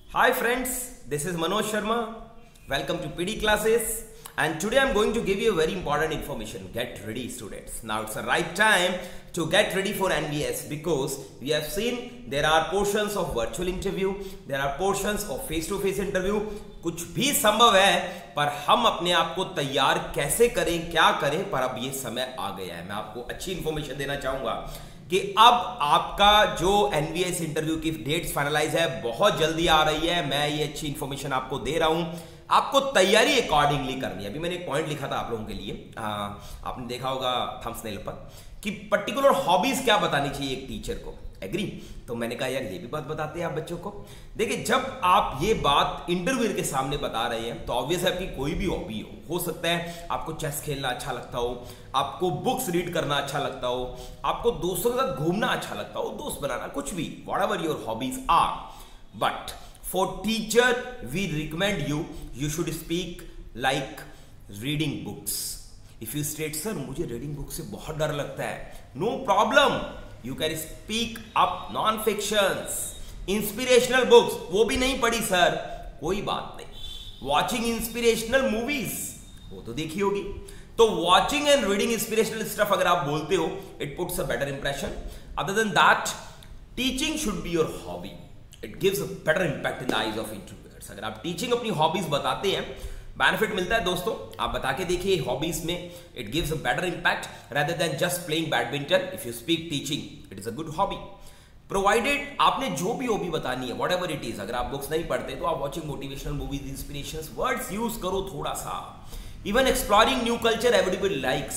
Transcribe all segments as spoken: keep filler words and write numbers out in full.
Hi friends, this is Manoj Sharma. Welcome to P D classes, and today I'm going to give you a very important information. Get ready students. Now it's the right time to get ready for N V S because we have seen there are portions of virtual interview, there are portions of face to face interview. कुछ भी संभव है पर हम अपने आप को तैयार कैसे करें, क्या करें, पर अब ये समय आ गया है। मैं आपको अच्छी इंफॉर्मेशन देना चाहूंगा कि अब आपका जो एनवीएस इंटरव्यू की डेट्स फाइनलाइज है बहुत जल्दी आ रही है। मैं ये अच्छी इंफॉर्मेशन आपको दे रहा हूं, आपको तैयारी अकॉर्डिंगली करनी है। अभी मैंने एक पॉइंट लिखा था आप लोगों के लिए, आ, आपने देखा होगा थंबनेल पर कि पर्टिकुलर हॉबीज क्या बतानी चाहिए एक टीचर को। एग्री? तो मैंने कहा यार ये भी बात बताते हैं आप बच्चों को। देखिए जब आप ये बात इंटरव्यू के सामने बता रहे हैं तो ऑब्वियस है आपकी कोई भी हॉबी हो हो सकता है आपको चेस खेलना अच्छा लगता हो, आपको बुक्स रीड करना अच्छा लगता हो, आपको दोस्तों के साथ घूमना अच्छा लगता हो, दोस्त बनाना, कुछ भी, whatever your hobbies are. But for teacher we recommend you you should speak like reading books. If you state sir मुझे रीडिंग बुक से बहुत डर लगता है, no problem, you can speak up non fictions, inspirational books. वो भी नहीं पढ़ी सर, कोई बात नहीं। वॉचिंग इंस्पिरेशनल मूवीज वो तो देखी होगी। तो watching and reading inspirational stuff अगर आप बोलते हो it puts a better impression. Other than that teaching should be your hobby, it gives a better impact in the eyes of interviewers. अगर आप टीचिंग अपनी हॉबीज बताते हैं बेनिफिट मिलता है दोस्तों, आप बता के देखिए हॉबीज में, it gives a better impact rather than just playing badminton. If you speak teaching it is a good hobby provided आपने जो भी हॉबी बतानी है वॉट एवर इट इज। अगर आप बुक्स नहीं पढ़ते तो आप watching motivational movies, inspirations, words use करो थोड़ा सा। Even exploring new culture everybody likes,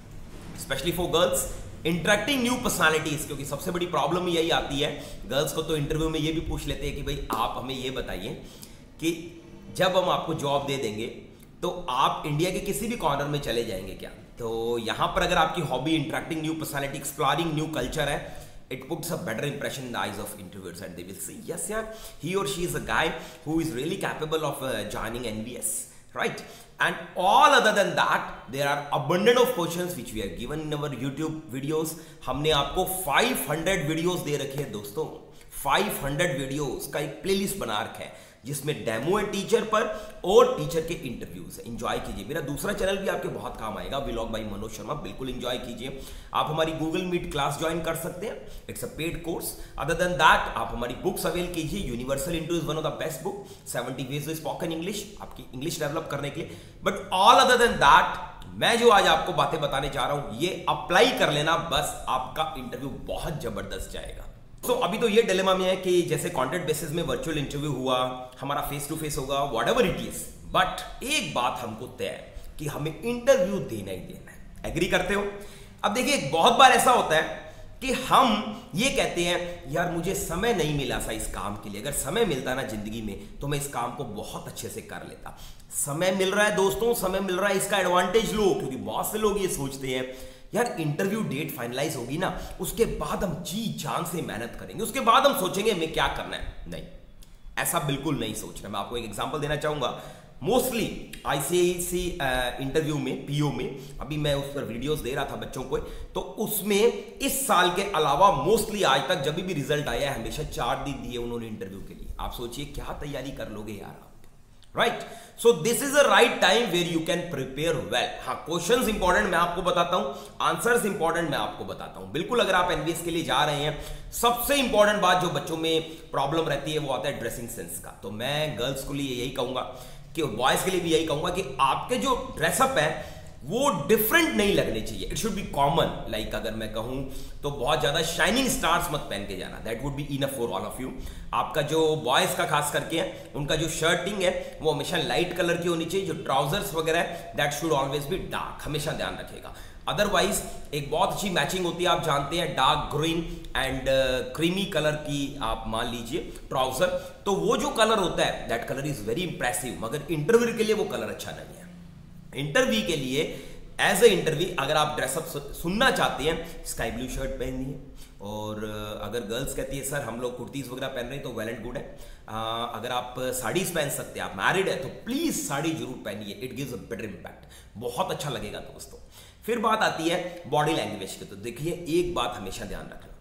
specially for girls, interacting new personalities, क्योंकि सबसे बड़ी प्रॉब्लम यही आती है गर्ल्स को। तो इंटरव्यू में ये भी पूछ लेते हैं कि भाई आप हमें ये बताइए कि जब हम आपको जॉब दे देंगे तो आप इंडिया के किसी भी कॉर्नर में चले जाएंगे क्या। तो यहां पर अगर आपकी hobby interacting new personality, exploring new culture है, it puts a better impression in the eyes of interviewers and they will say yes yeah he or she is a guy who is really capable of uh, joining N V S, right? And all other than that there are abundant of questions which we have given in our YouTube videos. हमने आपको five hundred videos दे रखे हैं दोस्तों, five hundred videos का एक playlist बना रखा है जिसमें डेमो है टीचर पर और टीचर के इंटरव्यूज है। एंजॉय कीजिए, मेरा दूसरा चैनल भी आपके बहुत काम आएगा, व्लॉग बाय मनोज शर्मा, बिल्कुल एंजॉय कीजिए। आप हमारी गूगल मीट क्लास ज्वाइन कर सकते हैं, it's a paid course. Other than that आप हमारी बुक्स अवेल कीजिए। Universal interview is one of the best book, seventy ways to spoken English, आपकी इंग्लिश डेवलप करने के लिए। But all other than that मैं जो आज आपको बातें बताने जा रहा हूं ये अप्लाई कर लेना, बस आपका इंटरव्यू बहुत जबरदस्त जाएगा। तो so, अभी तो ये डिलेमा में है कि जैसे कॉन्ट्रैक्ट बेसिस में वर्चुअल इंटरव्यू हुआ, हमारा फेस टू फेस होगा, व्हाटएवर इट इज, बट एक बात हमको तय है कि हमें इंटरव्यू देना ही देना है। एग्री करते हो? अब देखिए बहुत बार ऐसा होता है कि हम ये कहते हैं यार मुझे समय नहीं मिला सा इस काम के लिए, अगर समय मिलता ना जिंदगी में तो मैं इस काम को बहुत अच्छे से कर लेता। समय मिल रहा है दोस्तों, समय मिल रहा है, इसका एडवांटेज लो, क्योंकि बहुत से लोग ये सोचते हैं यार इंटरव्यू डेट फाइनलाइज होगी ना उसके बाद हम जी जान से मेहनत करेंगे, उसके बाद हम सोचेंगे हमें क्या करना है। नहीं, ऐसा बिल्कुल नहीं सोचना। मैं आपको एक एग्जांपल देना चाहूंगा। मोस्टली आईसीआईसी इंटरव्यू में, पीओ में, अभी मैं उस पर वीडियोस दे रहा था बच्चों को, तो उसमें इस साल के अलावा मोस्टली आज तक जब भी रिजल्ट आया है हमेशा चार दिन दिए उन्होंने इंटरव्यू के लिए। आप सोचिए क्या तैयारी कर लोगे यार आप, right? So this is a right time where you can prepare well. हाँ, क्वेश्चंस इंपॉर्टेंट मैं आपको बताता हूं, आंसर्स इंपॉर्टेंट मैं आपको बताता हूं। बिल्कुल अगर आप एनवीएस के लिए जा रहे हैं, सबसे इंपॉर्टेंट बात जो बच्चों में प्रॉब्लम रहती है वो आता है ड्रेसिंग सेंस का। तो मैं गर्ल्स के लिए यही कहूंगा कि बॉयज के लिए भी यही कहूंगा कि आपके जो ड्रेसअप है वो डिफरेंट नहीं लगने चाहिए, it should be common. Like अगर मैं कहूं तो बहुत ज्यादा शाइनिंग स्टार्स मत पहन के जाना, that would be enough for all of you. आपका जो बॉयज का खास करके है उनका जो शर्टिंग है वो हमेशा लाइट कलर की होनी चाहिए। जो ट्राउजर्स वगैरह है that should always be dark, हमेशा ध्यान रखेगा। अदरवाइज एक बहुत अच्छी मैचिंग होती है, आप जानते हैं, dark green and creamy colour की आप मान लीजिए ट्राउजर, तो वो जो कलर होता है that colour is very impressive. मगर इंटरव्यू के लिए वो कलर अच्छा नहीं है। इंटरव्यू के लिए एज ए इंटरव्यू अगर आप ड्रेसअप सुनना चाहते हैं स्काई ब्लू शर्ट पहनिए, और अगर गर्ल्स कहती है सर हम लोग कुर्तीज वगैरह पहन रहे हैं तो वेल एंड गुड है। आ, अगर आप साड़ीज पहन सकते हैं, आप मैरिड है तो प्लीज साड़ी जरूर पहनिए, it gives a better impact, बहुत अच्छा लगेगा दोस्तों। फिर बात आती है बॉडी लैंग्वेज की। तो देखिए एक बात हमेशा ध्यान रखना,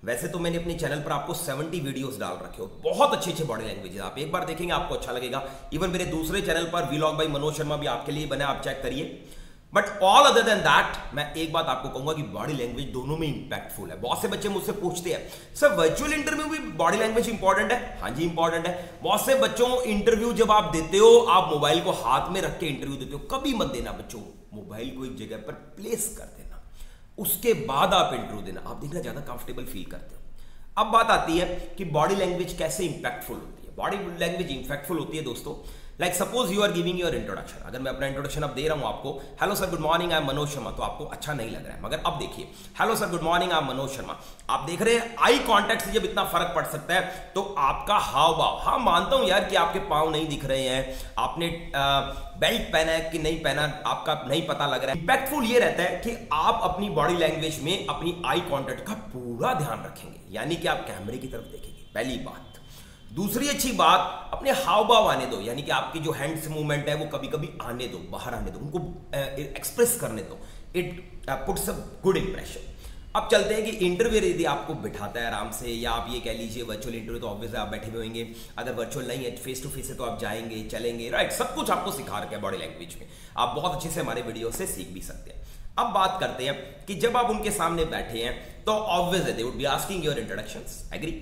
वैसे तो मैंने अपने चैनल पर आपको सत्तर वीडियोस डाल रखे हो, बहुत अच्छे अच्छे बॉडी लैंग्वेज, आप एक बार देखेंगे आपको अच्छा लगेगा। इवन मेरे दूसरे चैनल पर व्लॉग बाय मनोज शर्मा भी आपके लिए बना, आप चेक करिए। But all other than that, मैं एक बात आपको कहूंगा कि बॉडी लैंग्वेज दोनों में इंपैक्टफुल है। बहुत से बच्चे मुझसे पूछते हैं सर वर्चुअल इंटरव्यू में भी बॉडी लैंग्वेज इंपॉर्टेंट है? हाँ जी इंपॉर्टेंट है। बहुत से बच्चों इंटरव्यू जब आप देते हो, आप मोबाइल को हाथ में रख के इंटरव्यू देते हो, कभी मत देना बच्चों, मोबाइल को एक जगह पर प्लेस कर देना, उसके बाद आप इंटरव्यू देना, आप देखना ज्यादा कंफर्टेबल फील करते हो। अब बात आती है कि बॉडी लैंग्वेज कैसे इंपैक्टफुल होती है। बॉडी लैंग्वेज इंपैक्टफुल होती है दोस्तों, like suppose you are giving your introduction. अगर मैं अपना इंट्रोडक्शन अब दे रहा हूं आपको, hello sir good morning I am Manoj Sharma, तो आपको अच्छा नहीं लग रहा है। मगर अब देखिए, hello sir good morning I am Manoj Sharma, आप देख रहे हैं आई कांटेक्ट से जब इतना फर्क पड़ सकता है, तो आपका हाव भाव, हाँ मानता हूं यार कि आपके पांव नहीं दिख रहे हैं, आपने बेल्ट पहना है कि नहीं पहना आपका नहीं पता लग रहा है। इंपैक्टफुल ये रहता है कि आप अपनी बॉडी लैंग्वेज में अपनी आई कांटेक्ट का पूरा ध्यान रखेंगे, यानी कि आप कैमरे की तरफ देखेंगे, पहली बात। दूसरी अच्छी बात, अपने हाव भाव आने दो, यानी कि आपकी जो हैंड्स मूवमेंट है वो कभी कभी आने दो, बाहर आने दो, उनको एक्सप्रेस करने दो, it puts a good impression. अब चलते हैं कि इंटरव्यू यदि आपको बिठाता है आराम से, या आप ये कह लीजिए वर्चुअल इंटरव्यू तो ऑब्वियसली आप बैठे हुए होंगे, अगर वर्चुअल नहीं है फेस टू फेस है तो आप जाएंगे चलेंगे, राइट, सब कुछ आपको सिखा रखा है बॉडी लैंग्वेज में, आप बहुत अच्छे से हमारे वीडियो से सीख भी सकते हैं। अब बात करते हैं कि जब आप उनके सामने बैठे हैं तो ऑब्वियस है they would be asking your introductions, agree.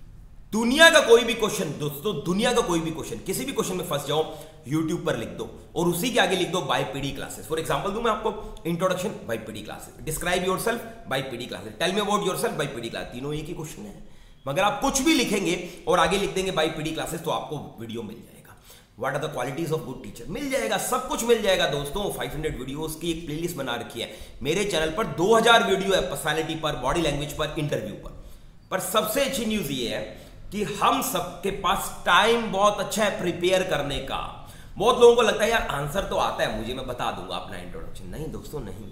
दुनिया का कोई भी क्वेश्चन दोस्तों, दुनिया का कोई भी क्वेश्चन, किसी भी क्वेश्चन में फंस जाओ, यूट्यूब पर लिख दो और उसी के आगे लिख दो by PD classes. For example दूं मैं आपको, introduction by PD classes, describe yourself by PD classes, tell me about yourself by PD class, तीनों एक ही क्वेश्चन है। मगर आप कुछ भी लिखेंगे और आगे लिख देंगे बाय पीडी क्लासेस, तो आपको वीडियो मिल जाएगा। What are the qualities of good teacher, मिल जाएगा, सब कुछ मिल जाएगा दोस्तों। पाँच सौ वीडियोस की एक प्लेलिस्ट बना रखी है मेरे चैनल पर, दो हज़ार वीडियो है पर्सनालिटी पर, बॉडी लैंग्वेज पर, इंटरव्यू पर। पर सबसे अच्छी न्यूज ये है कि हम सबके पास टाइम बहुत अच्छा है प्रिपेयर करने का। बहुत लोगों को लगता है यार आंसर तो आता है मुझे, मैं बता दूंगा अपना इंट्रोडक्शन। नहीं दोस्तों, नहीं।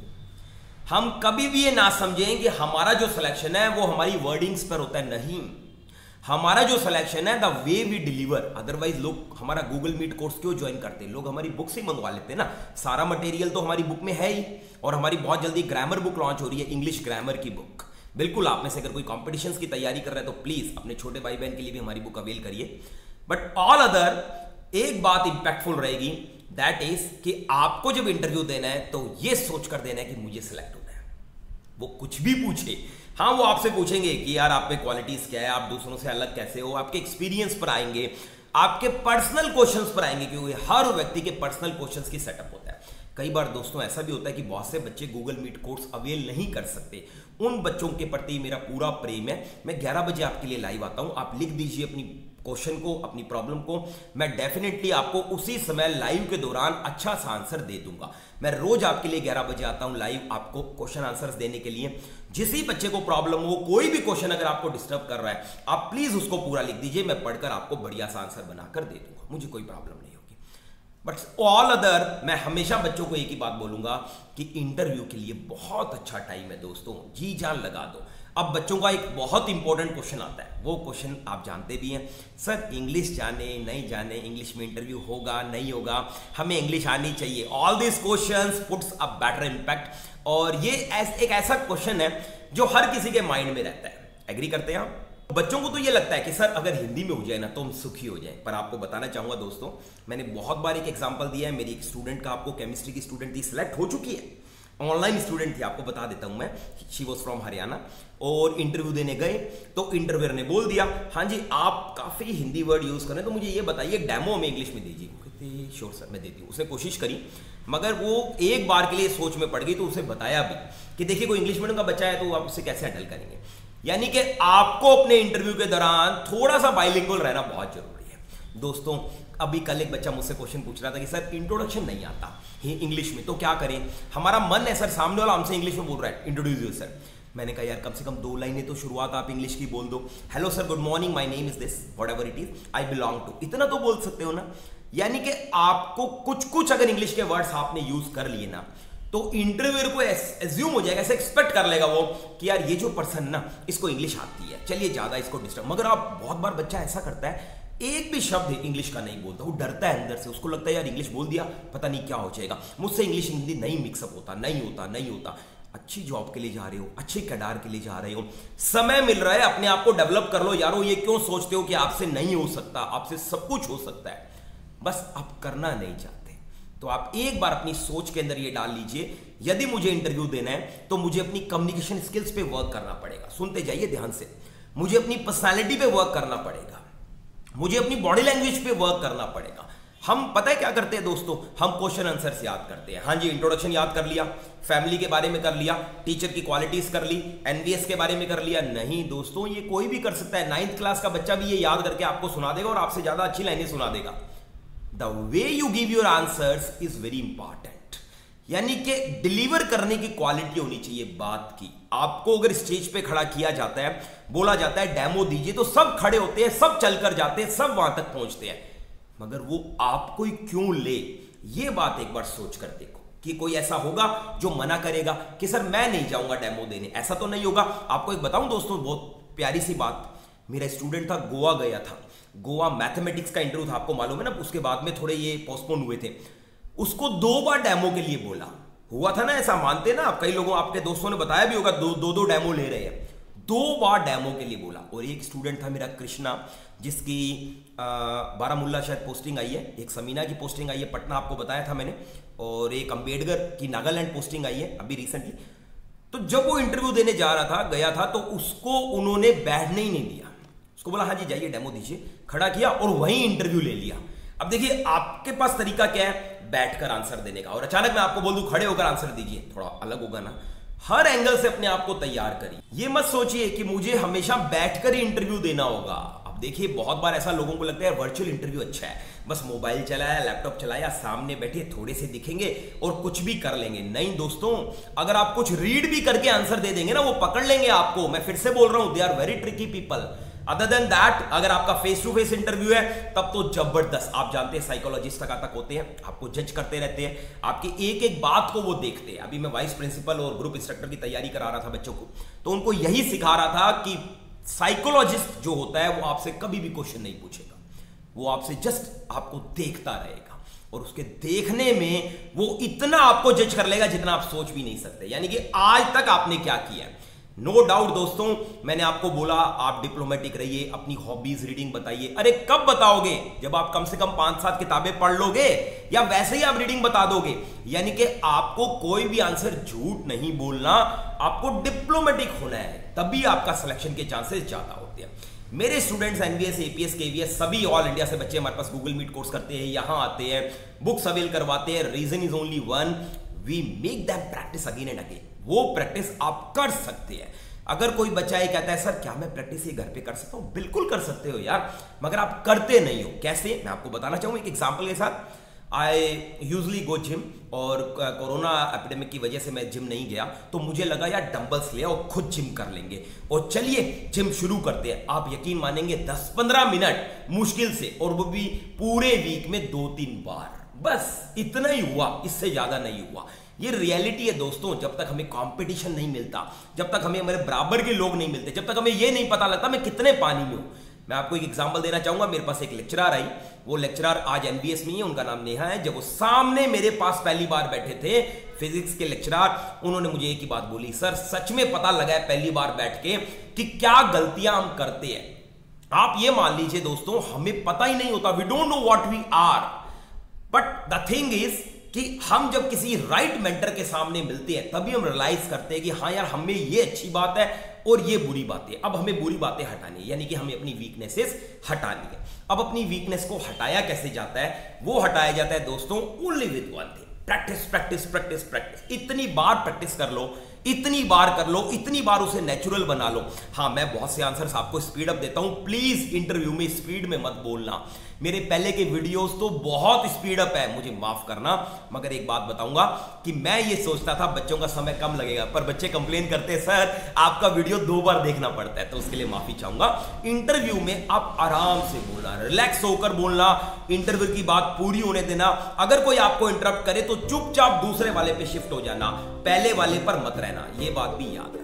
हम कभी भी ये ना समझें कि हमारा जो सिलेक्शन है वो हमारी वर्डिंग्स पर होता है, नहीं। हमारा जो सिलेक्शन है the way we deliver. Otherwise लोग हमारा गूगल मीट कोर्स क्यों ज्वाइन करते हैं? लोग हमारी बुक से मंगवा लेते हैं ना, सारा मटेरियल तो हमारी बुक में है ही। और हमारी बहुत जल्दी ग्रामर बुक लॉन्च हो रही है, इंग्लिश ग्रामर की बुक। बिल्कुल, आप में से अगर कोई कॉम्पिटिशन्स की तैयारी कर रहा है तो प्लीज अपने छोटे भाई बहन के लिए भी हमारी बुक अवेल करिए। बट ऑल अदर, एक बात इंपैक्टफुल रहेगी, दैट इज कि आपको जब इंटरव्यू देना है तो ये सोच कर देना है कि मुझे सिलेक्ट होना है। वो कुछ भी पूछे, हाँ वो आपसे पूछेंगे कि यार आप में क्वालिटीज क्या है, आप दूसरों से अलग कैसे हो, आपके एक्सपीरियंस पर आएंगे, आपके पर्सनल क्वेश्चंस पर आएंगे, क्योंकि हर व्यक्ति के पर्सनल क्वेश्चंस की सेटअप होता है। कई बार दोस्तों ऐसा भी होता है कि बहुत से बच्चे गूगल मीट कोर्स अवेल नहीं कर सकते। उन बच्चों के प्रति मेरा पूरा प्रेम है। मैं ग्यारह बजे आपके लिए लाइव आता हूं, आप लिख दीजिए अपनी क्वेश्चन को, अपनी प्रॉब्लम को, मैं डेफिनेटली आपको उसी समय लाइव के दौरान अच्छा सा आंसर दे दूंगा। मैं रोज आपके लिए ग्यारह बजे आता हूं लाइव, आपको क्वेश्चन आंसर्स देने के लिए। जिस ही बच्चे को प्रॉब्लम हो, कोई भी क्वेश्चन अगर आपको डिस्टर्ब कर रहा है, आप प्लीज उसको पूरा लिख दीजिए, मैं पढ़कर आपको बढ़िया सा आंसर बनाकर दे दूंगा, मुझे कोई प्रॉब्लम नहीं होगी। बट ऑल अदर, मैं हमेशा बच्चों को एक ही बात बोलूंगा कि इंटरव्यू के लिए बहुत अच्छा टाइम है दोस्तों, जी जान लगा दो। अब बच्चों का एक बहुत इंपॉर्टेंट क्वेश्चन आता है, वो क्वेश्चन आप जानते भी हैं, सर इंग्लिश जाने नहीं जाने, इंग्लिश में इंटरव्यू होगा नहीं होगा, हमें इंग्लिश आनी चाहिए। All this questions puts a better impact. और ये एक ऐसा क्वेश्चन है जो हर किसी के माइंड में रहता है। एग्री करते हैं आप? बच्चों को तो ये लगता है कि सर अगर हिंदी में हो जाए ना तो हम सुखी हो जाए। पर आपको बताना चाहूंगा दोस्तों, मैंने बहुत बार एक एग्जांपल दिया है। मेरी एक स्टूडेंट का, आपको केमिस्ट्री की स्टूडेंट थी, सिलेक्ट हो चुकी है, ऑनलाइन स्टूडेंट थी, आपको बता देता हूं मैं, शी वॉज फ्रॉम हरियाणा। और इंटरव्यू देने गए तो इंटरव्यूअर ने बोल दिया, हाँ जी आप काफी हिंदी वर्ड यूज करें, तो मुझे ये बताइए डेमो में इंग्लिश में दीजिए। कहते श्योर सर मैं देती हूँ। उसने कोशिश करी, मगर वो एक बार के लिए सोच में पड़ गई, तो उसे बताया भी कि देखिए कोई इंग्लिश मीडियम का बच्चा है तो आप उससे कैसे हैंडल करेंगे। यानी कि आपको अपने इंटरव्यू के दौरान थोड़ा सा बाइलिंगुअल रहना बहुत जरूरी है दोस्तों। अभी कल एक बच्चा मुझसे क्वेश्चन पूछ रहा था कि सर इंट्रोडक्शन नहीं आता इंग्लिश में, तो क्या करें? हमारा मन है सर, सामने वाला हमसे इंग्लिश में बोल रहा है, इंट्रोड्यूस यू सर। मैंने कहा यार कम से कम दो लाइनें तो शुरुआत आप इंग्लिश की बोल दो। Hello sir, good morning, my name is this, whatever it is, I belong to, इतना तो बोल सकते हो ना। यानी कि आपको कुछ कुछ अगर इंग्लिश के वर्ड्स आपने यूज कर लिए ना, तो इंटरव्यूअर को एज्यूम हो जाएगा, ऐसे एक्सपेक्ट कर लेगा वो कि यार ये जो पर्सन ना इसको इंग्लिश आती है, चलिए ज्यादा इसको डिस्टर्ब। मगर आप बहुत बार बच्चा ऐसा करता है, एक भी शब्द इंग्लिश का नहीं बोलता, वो डरता है अंदर से, उसको लगता है यार इंग्लिश बोल दिया पता नहीं क्या हो जाएगा, मुझसे इंग्लिश हिंदी नहीं मिक्सअप होता, नहीं होता नहीं होता। अच्छी जॉब के लिए जा रहे हो, अच्छे कैडार के लिए जा रहे हो, समय मिल रहा है, अपने आप को डेवलप कर लो यारो। ये क्यों सोचते हो कि आपसे नहीं हो सकता? आपसे सब कुछ हो सकता है, बस आप करना नहीं चाहते। तो आप एक बार अपनी सोच के अंदर ये डाल लीजिए, यदि मुझे इंटरव्यू देना है तो मुझे अपनी कम्युनिकेशन स्किल्स पे वर्क करना पड़ेगा। सुनते जाइए ध्यान से। मुझे अपनी पर्सनालिटी पे वर्क करना पड़ेगा, मुझे अपनी बॉडी लैंग्वेज पे वर्क करना पड़ेगा। हम पता है क्या करते हैं दोस्तों, हम क्वेश्चन आंसर्स याद करते हैं। हाँ जी, इंट्रोडक्शन याद कर लिया, फैमिली के बारे में कर लिया, टीचर की क्वालिटीज कर ली, एनवीएस के बारे में कर लिया। नहीं दोस्तों, ये कोई भी कर सकता है। नाइन्थ क्लास का बच्चा भी ये याद करके आपको सुना देगा और आपसे ज्यादा अच्छी लाइनें सुना देगा। The way you give your answers is very important, यानी कि डिलीवर करने की क्वालिटी होनी चाहिए बात की। आपको अगर स्टेज पे खड़ा किया जाता है, बोला जाता है डेमो दीजिए, तो सब खड़े होते हैं, सब चलकर जाते हैं, सब वहां तक पहुंचते हैं, मगर वो आपको ही क्यों ले? ये बात एक बार सोच कर देखो कि कोई ऐसा होगा जो मना करेगा कि सर मैं नहीं जाऊंगा डेमो देने, ऐसा तो नहीं होगा। आपको एक बताऊं दोस्तों, बहुत प्यारी सी बात, मेरा स्टूडेंट था, गोवा गया था, गोवा मैथमेटिक्स का इंटरव्यू था, आपको मालूम है ना, उसके बाद में थोड़े ये पोस्टपोन हुए थे। उसको दो बार डेमो के लिए बोला, हुआ था ना ऐसा, मानते ना आप, कई लोगों आपके दोस्तों ने बताया भी होगा, दो दो, दो डेमो ले रहे हैं, दो बार डेमो के लिए बोला। और एक स्टूडेंट था मेरा कृष्णा, जिसकी बारामुल्ला शायद पोस्टिंग आई है, एक समीना की पोस्टिंग आई है पटना, आपको बताया था मैंने, और एक अंबेडकर की नागालैंड पोस्टिंग आई है अभी रिसेंटली। तो जब वो इंटरव्यू देने जा रहा था, गया था, तो उसको उन्होंने बैठने ही नहीं दिया। उसको बोला हाँ जी जाइए डेमो दीजिए, खड़ा किया और वहीं इंटरव्यू ले लिया। अब देखिए आपके पास तरीका क्या है, बैठकर आंसर देने का, और अचानक मैं आपको बोल दूं खड़े होकर आंसर दीजिए, थोड़ा अलग होगा ना। हर एंगल से अपने आप को तैयार करिए। ये मत सोचिए कि मुझे हमेशा बैठकर ही इंटरव्यू देना होगा। अब देखिए बहुत बार ऐसा लोगों को लगता है वर्चुअल इंटरव्यू अच्छा है, बस मोबाइल चलाया, लैपटॉप चलाया, सामने बैठे, थोड़े से दिखेंगे और कुछ भी कर लेंगे। नहीं दोस्तों, अगर आप कुछ रीड भी करके आंसर दे देंगे ना, वो पकड़ लेंगे आपको। मैं फिर से बोल रहा हूं, they are very tricky people. Other than that, अगर आपका फेस टू फेस इंटरव्यू है तब तो जबरदस्त। आप जानते हैं साइकोलॉजिस्ट तक तक होते हैं, आपको जज करते रहते हैं, आपकी एक एक बात को वो देखते हैं। अभी मैं वाइस प्रिंसिपल और ग्रुप इंस्ट्रक्टर की तैयारी करा रहा था बच्चों को, तो उनको यही सिखा रहा था कि साइकोलॉजिस्ट जो होता है वो आपसे कभी भी क्वेश्चन नहीं पूछेगा, वो आपसे जस्ट आपको देखता रहेगा, और उसके देखने में वो इतना आपको जज कर लेगा जितना आप सोच भी नहीं सकते। यानी कि आज तक आपने क्या किया है। नो no डाउट दोस्तों, मैंने आपको बोला आप डिप्लोमेटिक रहिए, अपनी हॉबीज रीडिंग बताइए। अरे कब बताओगे? जब आप कम से कम पांच सात किताबें पढ़ लोगे, या वैसे ही आप रीडिंग बता दोगे। यानी कि आपको कोई भी आंसर झूठ नहीं बोलना, आपको डिप्लोमेटिक होना है, तभी आपका सिलेक्शन के चांसेस ज्यादा होते हैं। मेरे स्टूडेंट्स एनवीएस, एपीएस, केवीएस सभी ऑल इंडिया से बच्चे हमारे पास गूगल मीट कोर्स करते हैं, यहां आते हैं, बुक्स अवेल करवाते हैं। Reason is only one, we make them practice again and again. वो प्रैक्टिस आप कर सकते हैं। अगर कोई बच्चा ये कहता है सर क्या मैं प्रैक्टिस ये घर पे कर सकता हूं, बिल्कुल कर सकते हो यार, मगर आप करते नहीं हो। कैसे, मैं आपको बताना चाहूंगा एक एग्जांपल के साथ। आई यूजली गो जिम, और कोरोना एपिडेमिक की वजह से मैं जिम नहीं गया, तो मुझे लगा यार डंबल्स ले आओ, खुद जिम कर लेंगे, और चलिए जिम शुरू करते हैं। आप यकीन मानेंगे दस पंद्रह मिनट मुश्किल से, और वो भी पूरे वीक में दो तीन बार, बस इतना ही हुआ, इससे ज्यादा नहीं हुआ। ये रियलिटी है दोस्तों। जब तक हमें कंपटीशन नहीं मिलता, जब तक हमें हमारे बराबर के लोग नहीं मिलते, जब तक हमें ये नहीं पता लगता मैं कितने पानी में हूं। मैं आपको एक एग्जांपल देना चाहूंगा। मेरे पास एक लेक्चरर आई, वो लेक्चरर आज एनबीएस में ही है, उनका नाम नेहा है। जब वो सामने मेरे पास पहली बार बैठे थे, फिजिक्स के लेक्चरर, उन्होंने मुझे एक ही बात बोली, सर सच में पता लगा है पहली बार बैठ के कि क्या गलतियां हम करते हैं। आप ये मान लीजिए दोस्तों, हमें पता ही नहीं होता, we don't know what we are, but the thing is कि हम जब किसी राइट मेंटर के सामने मिलते हैं तभी हम रियलाइज करते हैं कि हाँ यार हमें ये अच्छी बात है और ये बुरी बातें। अब हमें बुरी बातें हटानी है, यानी कि हमें अपनी वीकनेसेस हटानी है। अब अपनी वीकनेस को हटाया कैसे जाता है? वो हटाया जाता है दोस्तों only with one thing, practice practice practice practice. इतनी बार प्रैक्टिस कर लो, इतनी बार कर लो, इतनी बार उसे नेचुरल बना लो। हाँ, मैं बहुत से आंसर्स आपको स्पीड अप देता हूं, प्लीज इंटरव्यू में स्पीड में मत बोलना। मेरे पहले के वीडियोस तो बहुत स्पीड अप है, मुझे माफ करना, मगर एक बात बताऊंगा कि मैं ये सोचता था बच्चों का समय कम लगेगा, पर बच्चे कंप्लेन करते हैं सर आपका वीडियो दो बार देखना पड़ता है, तो उसके लिए माफी चाहूंगा। इंटरव्यू में आप आराम से बोलना, रिलैक्स होकर बोलना, इंटरव्यू की बात पूरी होने देना। अगर कोई आपको इंटरप्ट करे तो चुपचाप दूसरे वाले पे शिफ्ट हो जाना, पहले वाले पर मत रहना, ये बात भी याद रखना।